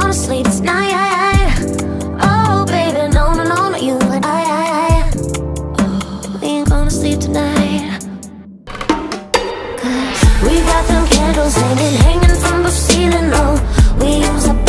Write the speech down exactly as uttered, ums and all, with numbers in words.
gonna sleep tonight. Oh baby, no, no, no, not you and I. We ain't gonna sleep tonight. Cause we got them candles hanging, hanging from the ceiling. Oh, we use up